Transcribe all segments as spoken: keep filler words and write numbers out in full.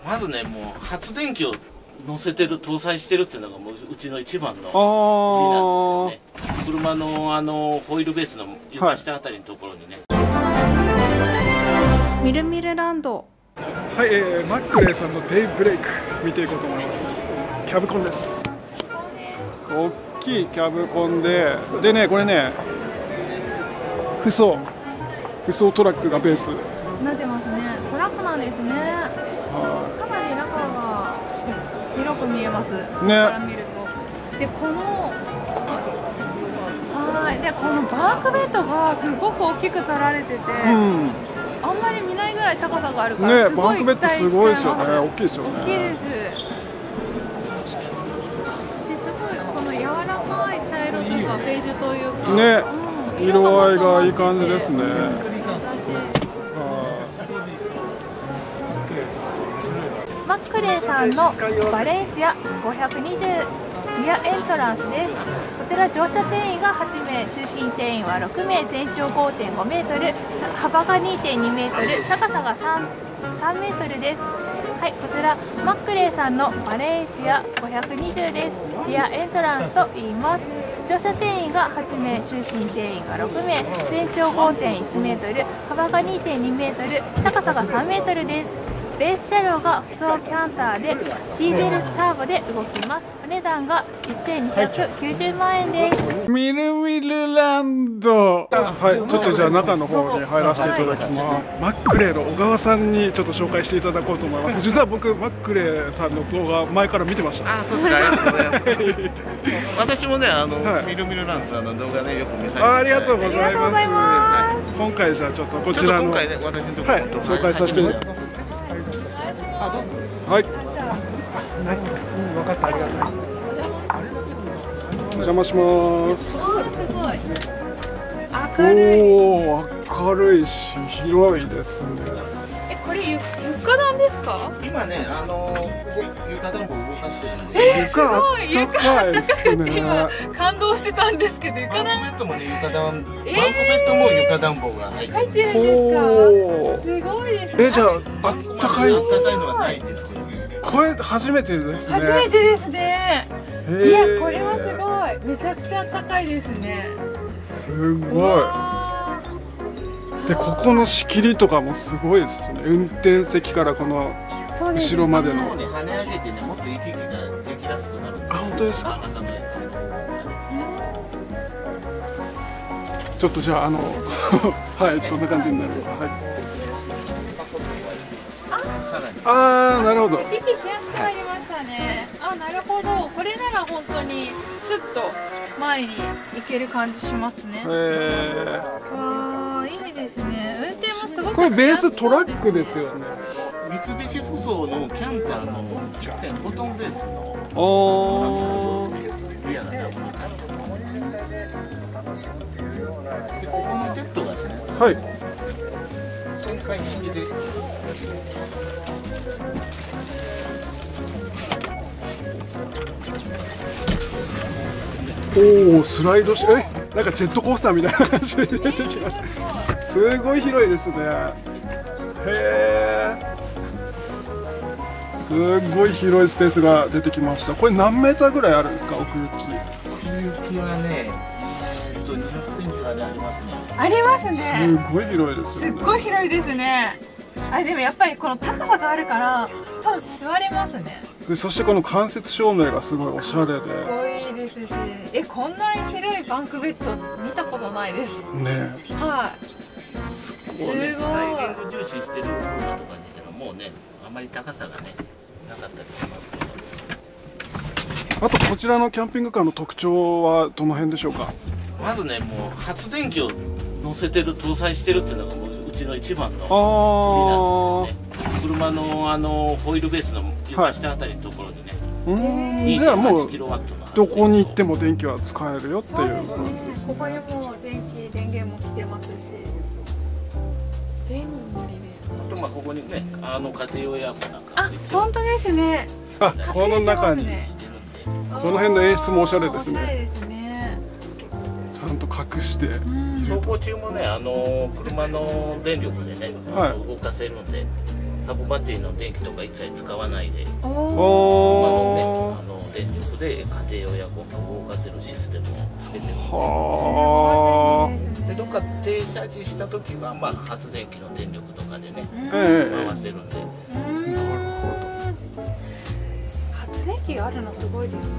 まずね、もう発電機を乗せてる、搭載してるっていうのがもううちの一番の売りなんですよね。車のあのホイールベースの床下あたりのところにね、 みるみるランド。 はい、えー、マックレーさんのデイブレイク見ていこうと思います。キャブコンです。大きいキャブコンで、でね、これね、不走不走トラックがベースなってますね。トラックなんですね。かなり中が広く見えますね。から見ると。で、このはい、でこのバークベッドがすごく大きく取られてて、うん、あんまり見ないぐらい高さがあるから、ね、 バークベッドすごいですよね。大きいですよね。 大きいです。ですごいこの柔らかい茶色とかベージュというか、 ね、うん、色合いがいい感じですね。 マックレーさんのバレンシアごひゃくにじゅうリアエントランスです。こちら乗車定員がはちめい、就寝定員はろくめい、全長 ごてんごメートル、幅が にてんにメートル、高さが 3, 3メートルです。はい、こちらマックレーさんのバレンシアごひゃくにじゅうです。リアエントランスと言います。乗車定員がはちめい、就寝定員がろくめい、全長 ごてんいちメートル、幅が にてんにメートル、高さがさんメートルです。ベース車両が普通キャンターでディーゼルターボで動きます。お値段がせんにひゃくきゅうじゅうまんえんです。 みるみるランド。はい、ちょっとじゃあ中の方に入らせていただきます。マックレーの小川さんにちょっと紹介していただこうと思います。実は僕マックレーさんの動画前から見てました。 あ、そうですか。ありがとうございます。私もね、あの、はい、みるみるランドさんの動画ね、よく見させていただいて。 ありがとうございます。はい、今回じゃあちょっとこちらの、 今回ね、私のところ、 はい、紹介させていただきます。はい。分かった、ありがとう。お邪魔します。 明るい。 おお、明るいし広いですね。 え、これ床暖ですか？ 今ね、あの床暖房動かしてるんで。 えー、すごい。床暖かくて今感動してたんですけど、床暖。 バンコベッドもね、床暖、バンコベッドも床暖房が入ってる。 入ってるんですか？すごいですね。 え、じゃああったかい。 あったかいのはないんですけど。 これ初めてですね。 初めてですね。いや、これはすごい。めちゃくちゃ高いですね。 すごい。で、ここの仕切りとかもすごいですね。運転席からこの後ろまでの。 跳ね上げてね、もっと行き来ができやすくなる。 あ、本当ですか。ちょっとじゃあ、あの、はい、どんな感じになるか。はい。ああ、なるほど。 行き来しやすくなりましたね。あ、なるほど。これなら本当にスッと前に行ける感じしますね。へえ。わあ、いいですね。運転もすごく。 これベーストラックですよね。 三菱ふそうのキャンターの いってんご トンベースの。 おお。 リアがダブルカット。で、ここのベッドがですね。 はい。 旋回式で。 おお、スライドし、え、なんかジェットコースターみたいな感じで出てきました。すごい広いですね。へえ。すごい広いスペースが出てきました。これ何メーターぐらいあるんですか、奥行き。 奥行きはね、えー、っとにひゃくセンチまでありますね。 ありますね。 すごい広いですよね。 すっごい広いですね。あ、でもやっぱりこの高さがあるから多分座れますね。 で、そしてこの間接照明がすごいおしゃれで。 かっこいいですし、え、こんな広いバンクベッド見たことないです。ね。はい。 すごい。 スライディング重視してる車とかにしてももうね、あまり高さがねなかったりしますけど。 あとこちらのキャンピングカーの特徴はどの辺でしょうか。 まずね、もう発電機を乗せてる、搭載してるっていうのがもううちの一番の売りなんですよね。車のあのホイールベースの床下あたりのところにね、 はい、じゃあもうどこに行っても電気は使えるよっていう感じですね。 ここにも電気電源も来てますし、便利ですね。 あとまあここにね、あの家庭用エアコンなんか、 あ、本当ですね。 あ、この中に、この辺の演出もおしゃれですね。 おしゃれですね。 ちゃんと隠して。 走行中もね、あの車の電力でね、はい、動かせるんで。 サブバッテリーの電気とか一切使わないで、 お車お。 のね、あの電力で家庭用エアコンを動かせるシステムをつけてるんで、 はでどっか停車時した時は、まあ、発電機の電力とかでね、 あ。ええ。 回せるんで、 うんなるほ発電機があるのすごいですね。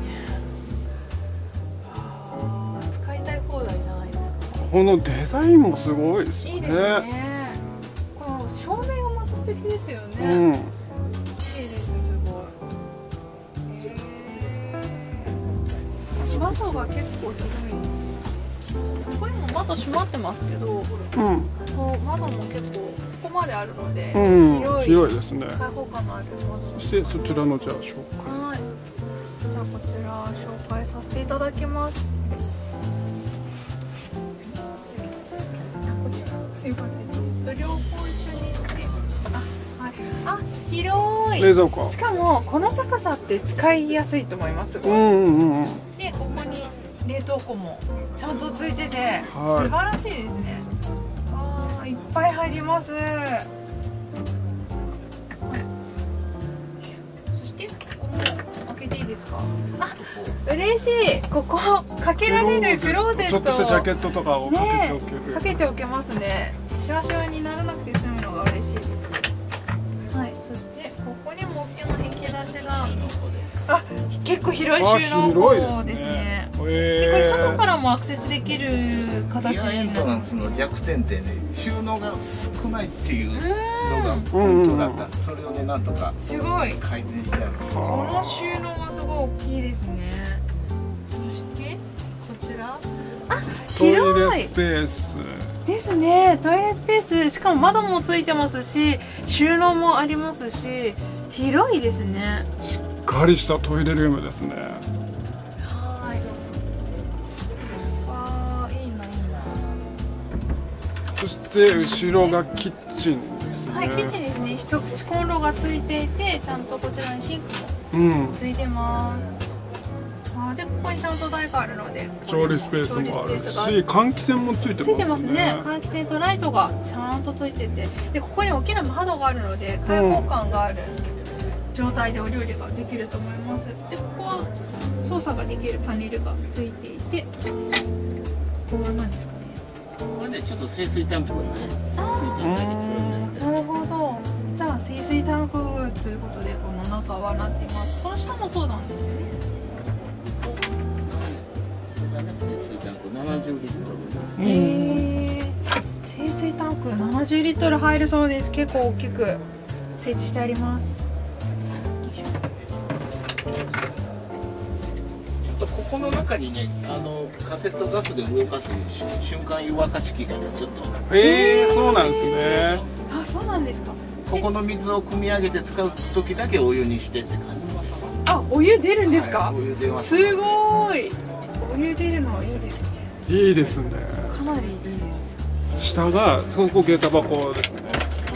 あー使いたい放題じゃないですか。 ど。このデザインもすごいですよね。 いいですね。この照明がまた素敵ですよね。 うん。 いいですすごい。へー窓が結構広い。ここにも窓閉まってますけど、 うん。 こう窓も結構ここまであるので、 うん。 広い広いですね。 開放感のある窓。 そしてそちらのじゃあ紹介。 はい。じゃあこちら紹介させていただきます。こちらすいません。両方一緒にして、あ、はい。あ、広い。 冷蔵庫。 しかもこの高さって使いやすいと思います。 うんうんうんうん。 でここに冷凍庫もちゃんとついてて、 はい素晴らしいですね。あーいっぱい入ります。そしてここも開けていいですか。あ、嬉しい。ここかけられるクローゼットちょっとしたジャケットとかをかけておける。 かけておけますね。シワシワにならなくて済むのが嬉しいです。はい。そしてここにも大きな引き出しが、 収納庫で。 あ、結構広いあ、 収納広い庫ですね。 ね。 でこえれ外からもアクセスできる形リアエンになる。 トランスの弱点ってね、収納が少ないっていうのがうんポイントだったんで、それをねなんとかすごい。 改善してある。 この収納がすごい大きいですね。そしてこちら、あ、 トイレ広いスペース。 ですね。トイレスペース、しかも窓もついてますし、収納もありますし、広いですね。 しっかりしたトイレルームですね。 はい。わあ、いいな、いいそして後ろがキッチンですね。 な。はい、キッチンですね。一口コンロがついていて、ちゃんとこちらにシンクもうん。 ついてます。あーでここにちゃんと台があるので、 調理スペースもある調理スペースがし、換気扇もついてますね。 ついてますね。換気扇とライトがちゃんとついてて、でここに大きな窓があるので開放感がある状態でお料理ができると思います。でここは操作ができるパネルがついていて、ここは何ですかね。 これでちょっと清水タンクがね、ついてあたりするんですけーなるどね。 ほど。じゃあ清水タンクということでこの中はなっています。この下もそうなんですよね。 清水タンクななじゅうリットルですね。 へえ。清水タンクななじゅうリットル入るそうです。結構大きく設置してあります。 ちょっとここの中にね、あのカセットガスで動かす瞬間湯沸かし器がちょっとええ、そうなんですね。 あ、そうなんですか。 ここの水を汲み上げて使う時だけお湯にしてって感じ。 あ、お湯出るんですか。 はい、お湯出ます。 すごい。お湯出るのはいいですね。 いいですね。 かなりいいです。 下がそこ下駄箱ですね。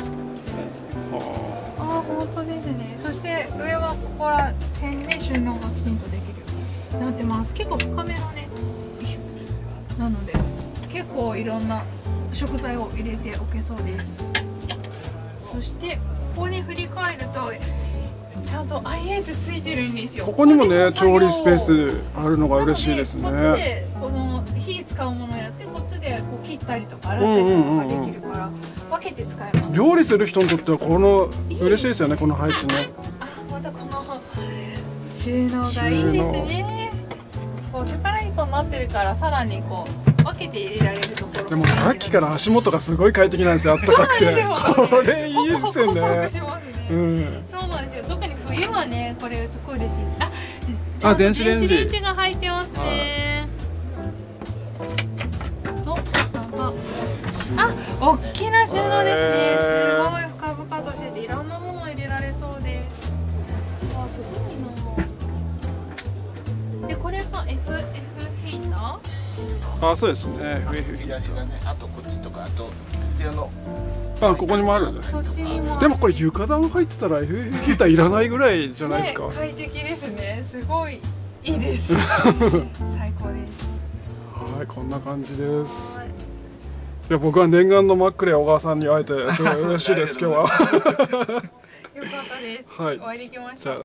はあ、本当ですね。そして上はここら辺で収納がきちんとできるようになってます。結構深めのね。なので結構いろんな食材を入れておけそうです。そしてここに振り返るとちゃんと アイエイチ ついてるんですよ。 ここにもね、 作業調理スペースあるのが嬉しいですね。 なのでこっちでこの火使うものやってこっちでこう切ったりとか洗ったりとかができるから分けて使えます。 料理する人にとってはこの嬉しいですよね、この配置ね。 あ、またこの収納がいいですね。こうセパレートになってるからさらにこう分けて入れられるところ。 でもさっきから足元がすごい快適なんですよ、あったかくて。これいいですよホクホクホクね。 しますね。 うん。 そうなんですよ。特に冬はね、これすごい嬉しいです。あ、 あ、電子レンジ。 電子レンジが入ってますね。と、なんか、あ、大きな収納ですね。すごい深々としてて、いろんなものを入れられそうです。あ、すごいな。で、これが エフエフ ヒーター。 あ、そうですね。 引き出しがね、あとこっちとか、あとこちらの。 あ、ここにもあるんです。 そっちにも。 でもこれ床暖入ってたら エフエフ ヒーターいらないぐらいじゃないですか。 ね、快適ですね。すごいいいです。最高です。 はい、こんな感じです。 はいいや、僕は念願のマックレ小川さんに会えてすごい嬉しいです今日は。 よかったです。 はいお会いできましじゃあた。